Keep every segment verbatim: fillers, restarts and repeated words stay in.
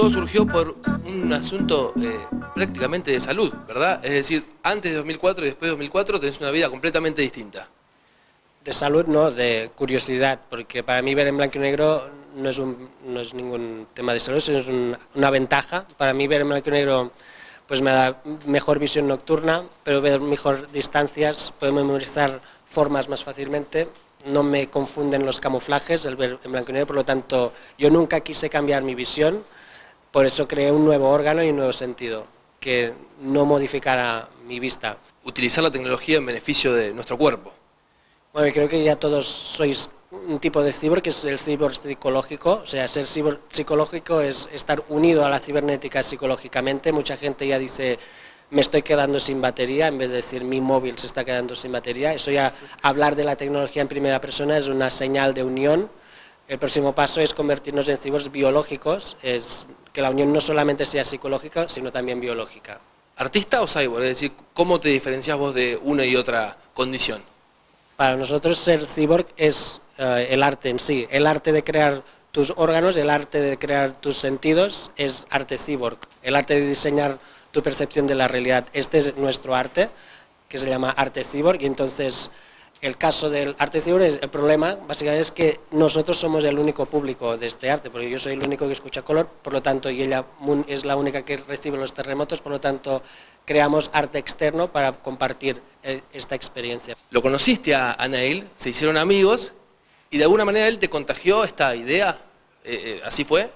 todo surgió por un asunto eh, prácticamente de salud, ¿verdad? Es decir, antes de dos mil cuatro y después de dos mil cuatro tenés una vida completamente distinta. De salud no, de curiosidad, porque para mí ver en blanco y negro no es, un, no es ningún tema de salud, sino es un, una ventaja. Para mí ver en blanco y negro pues me da mejor visión nocturna, pero ver mejor distancias, puedo memorizar formas más fácilmente, no me confunden los camuflajes, el ver en blanco y negro, por lo tanto yo nunca quise cambiar mi visión, por eso creé un nuevo órgano y un nuevo sentido, que no modificara mi vista. Utilizar la tecnología en beneficio de nuestro cuerpo. Bueno, creo que ya todos sois un tipo de cyborg, que es el cyborg psicológico. O sea, ser cyborg psicológico es estar unido a la cibernética psicológicamente. Mucha gente ya dice, me estoy quedando sin batería, en vez de decir, mi móvil se está quedando sin batería. Eso ya, hablar de la tecnología en primera persona es una señal de unión. El próximo paso es convertirnos en cyborgs biológicos, es que la unión no solamente sea psicológica, sino también biológica. ¿Artista o cyborg? Es decir, ¿cómo te diferencias vos de una y otra condición? Para nosotros ser cyborg es uh, el arte en sí, el arte de crear tus órganos, el arte de crear tus sentidos es arte cyborg, el arte de diseñar tu percepción de la realidad. Este es nuestro arte, que se llama arte cyborg, y entonces el caso del arte cyborg, es, el problema básicamente es que nosotros somos el único público de este arte, porque yo soy el único que escucha color, por lo tanto, y ella es la única que recibe los terremotos, por lo tanto, creamos arte externo para compartir esta experiencia. Lo conociste a, a Neil, se hicieron amigos y de alguna manera él te contagió esta idea, eh, eh, ¿así fue?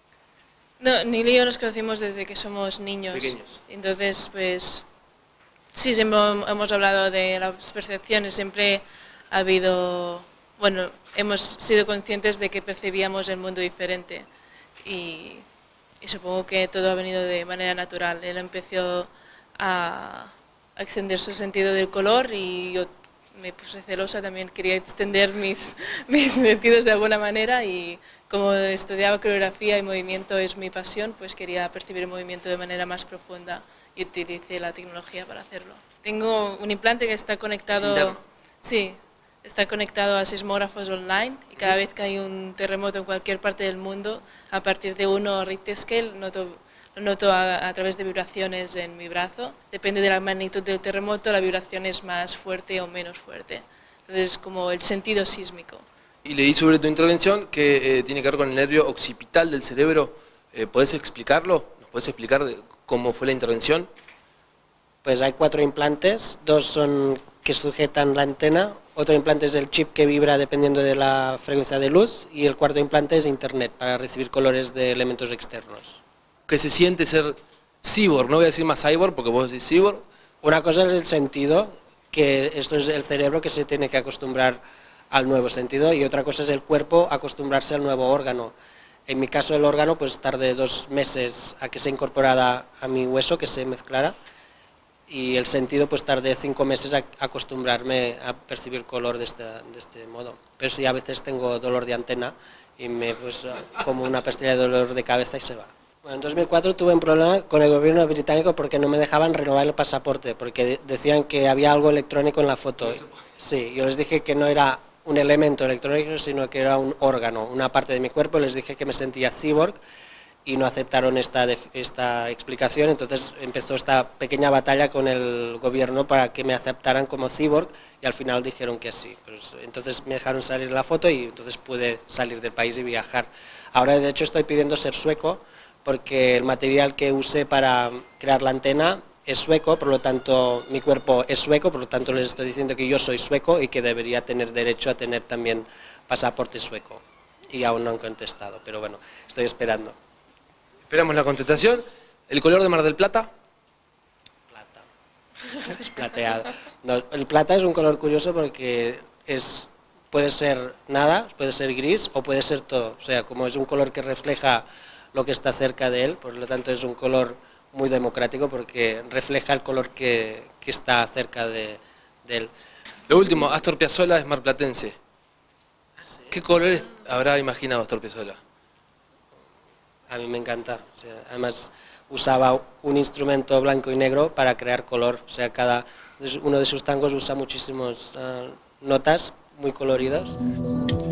No, Neil y yo nos conocimos desde que somos niños. Pequeños. Entonces, pues, sí, siempre hemos hablado de las percepciones, siempre ha habido, bueno, hemos sido conscientes de que percibíamos el mundo diferente y, y supongo que todo ha venido de manera natural. Él empezó a, a extender su sentido del color y yo me puse celosa, también quería extender mis, mis sentidos de alguna manera y como estudiaba coreografía y movimiento es mi pasión, pues quería percibir el movimiento de manera más profunda y utilicé la tecnología para hacerlo. Tengo un implante que está conectado, sí, está conectado a sismógrafos online y cada vez que hay un terremoto en cualquier parte del mundo, a partir de uno Richter scale, noto Lo noto a, a través de vibraciones en mi brazo. Depende de la magnitud del terremoto, la vibración es más fuerte o menos fuerte. Entonces es como el sentido sísmico. Y leí sobre tu intervención que eh, tiene que ver con el nervio occipital del cerebro. Eh, ¿Podés explicarlo? ¿Nos podés explicar cómo fue la intervención? Pues hay cuatro implantes, dos son que sujetan la antena, otro implante es el chip que vibra dependiendo de la frecuencia de luz y el cuarto implante es internet para recibir colores de elementos externos. ¿Qué se siente ser cyborg? No voy a decir más cyborg porque vos decís cyborg. Una cosa es el sentido, que esto es el cerebro que se tiene que acostumbrar al nuevo sentido, y otra cosa es el cuerpo acostumbrarse al nuevo órgano. En mi caso el órgano pues tardé dos meses a que se incorporara a mi hueso, que se mezclara, y el sentido pues tardé cinco meses a acostumbrarme a percibir color de este, de este modo. Pero sí, a veces tengo dolor de antena y me pues como una pastilla de dolor de cabeza y se va. Bueno, en dos mil cuatro tuve un problema con el gobierno británico porque no me dejaban renovar el pasaporte, porque decían que había algo electrónico en la foto. Sí, yo les dije que no era un elemento electrónico, sino que era un órgano, una parte de mi cuerpo. Les dije que me sentía cyborg y no aceptaron esta, esta explicación, entonces empezó esta pequeña batalla con el gobierno para que me aceptaran como cyborg y al final dijeron que sí. Pues, entonces me dejaron salir la foto y entonces pude salir del país y viajar. Ahora de hecho estoy pidiendo ser sueco, porque el material que usé para crear la antena es sueco, por lo tanto mi cuerpo es sueco, por lo tanto les estoy diciendo que yo soy sueco y que debería tener derecho a tener también pasaporte sueco. Y aún no han contestado, pero bueno, estoy esperando. Esperamos la contestación. ¿El color de Mar del Plata? Plata. Es plateado. No, el plata es un color curioso porque es, puede ser nada, puede ser gris o puede ser todo. O sea, como es un color que refleja lo que está cerca de él, por lo tanto es un color muy democrático porque refleja el color que, que está cerca de, de él. Lo último, Astor Piazzolla es marplatense. ¿Qué colores habrá imaginado Astor Piazzolla? A mí me encanta, o sea, además usaba un instrumento blanco y negro para crear color, o sea, cada uno de sus tangos usa muchísimas uh, notas muy coloridas.